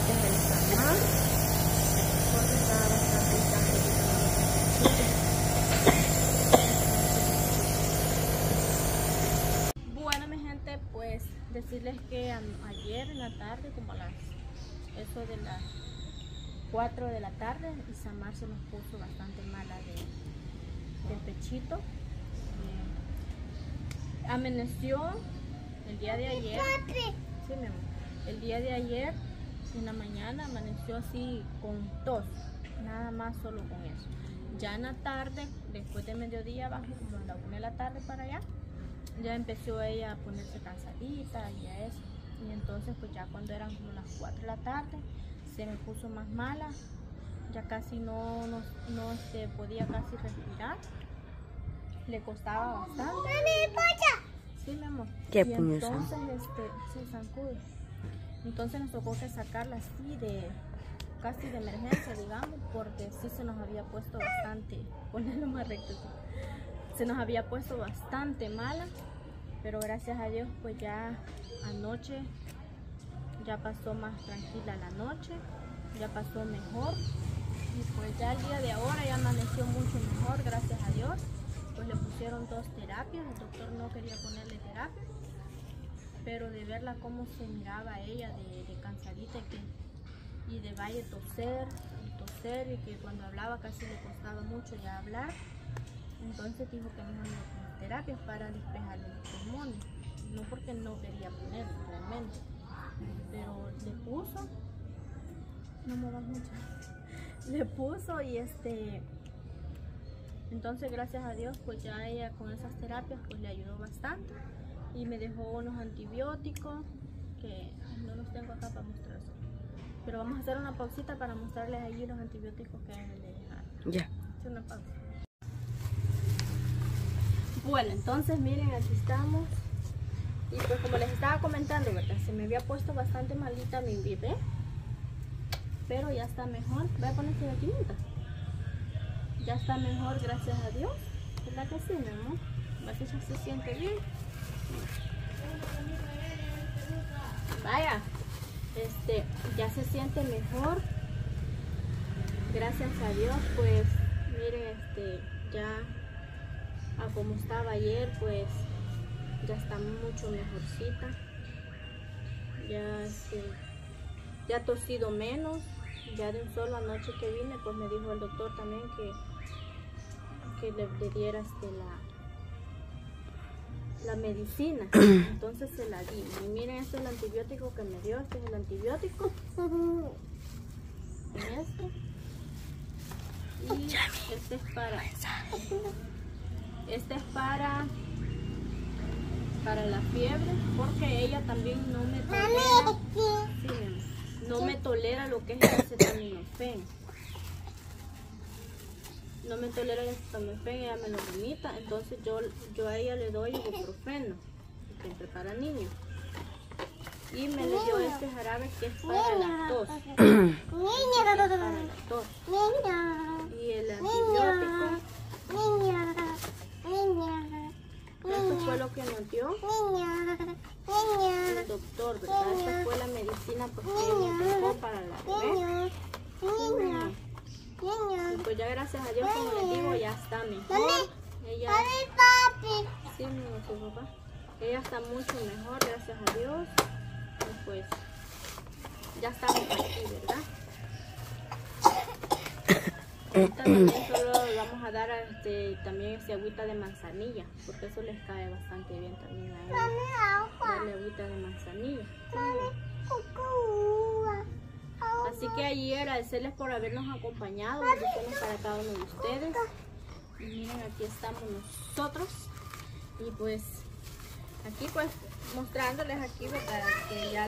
terapias realizan más, porque estaba bastante cambio. Bueno, mi gente, pues decirles que ayer en la tarde, como a eso de las 4 de la tarde, Isamar se nos puso bastante mala del pechito. Amaneció el día de ayer, sí, mi amor, el día de ayer en la mañana amaneció así con tos, nada más, solo con eso. Ya en la tarde, después de mediodía, abajo como a la 1 de la tarde para allá, ya empezó ella a ponerse cansadita y a eso. Y entonces pues ya cuando eran como las 4 de la tarde se me puso más mala, ya casi no podía casi respirar, le costaba bastante. Sí, mi amor. ¿Qué y entonces se zancudo. Entonces nos tocó que sacarla así casi de emergencia, digamos, porque sí se nos había puesto bastante, ponerlo más recto, se nos había puesto bastante mala, pero gracias a Dios pues ya anoche ya pasó más tranquila la noche, ya pasó mejor, y pues ya el día de ahora ya amaneció mucho mejor, gracias a Dios. Pues le pusieron 2 terapias, el doctor no quería ponerle terapia, pero de verla cómo se miraba ella de cansadita y de valle toser, y que cuando hablaba casi le costaba mucho ya hablar, entonces dijo que mejor no ponía terapias para despejarle los pulmones, no porque no quería ponerlo realmente, pero le puso, no me va mucho, le puso y entonces gracias a Dios pues ya ella con esas terapias pues le ayudó bastante y me dejó unos antibióticos que no los tengo acá para mostrarles, pero vamos a hacer una pausita para mostrarles allí los antibióticos que le dejaron. Ya. Hacer una pausa. Bueno, entonces miren, aquí estamos y pues como les estaba comentando, ¿verdad? Se me había puesto bastante malita mi bebé, pero ya está mejor. Voy a ponerse aquí, ¿verdad? Ya está mejor, gracias a Dios. ¿Verdad que sí, mi amor? ¿Va que ya se siente bien? Vaya, ya se siente mejor. Gracias a Dios, pues, miren, ya a como estaba ayer, pues, ya está mucho mejorcita. Ya ha tosido menos. Ya de un solo anoche que vine, pues me dijo el doctor también que le diera la medicina, entonces se la di. Y miren, este es el antibiótico que me dio, este es el antibiótico. Y este es para la fiebre, porque ella también no me tolera, sí, no me tolera lo que es el acetaminofén. No me tolera el acetaminofén, ella me lo vomita, entonces yo a ella le doy ibuprofeno, siempre para niños. Y me le dio este jarabe que es para la tos. Y el antibiótico. Esto fue lo que nos dio el doctor, ¿verdad? Esta fue la medicina pues, que nos dejó para la bebé. Y pues ya gracias a Dios, como les digo, ya está mejor. Ella, sí, su papá. Ella está mucho mejor, gracias a Dios. Y pues ya estamos aquí, ¿verdad? Ahorita también solo vamos a dar también agüita de manzanilla, porque eso les cae bastante bien también a ella. Darle agüita de manzanilla. Así que allí agradecerles por habernos acompañado, bendiciones para cada uno de ustedes. Y miren, aquí estamos nosotros. Y pues aquí pues mostrándoles aquí, ¿verdad? Que ya